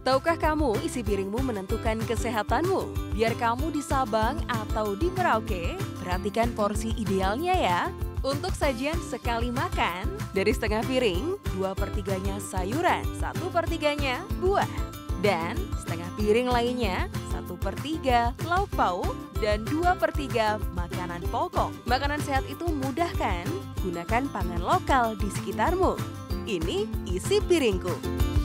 Tahukah kamu isi piringmu menentukan kesehatanmu? Biar kamu di Sabang atau di Merauke, perhatikan porsi idealnya ya. Untuk sajian sekali makan, dari setengah piring, 2/3-nya sayuran, 1/3-nya buah. Dan setengah piring lainnya, 1/3 lauk pauk, dan 2/3 makanan pokok. Makanan sehat itu mudah kan? Gunakan pangan lokal di sekitarmu. Ini isi piringku.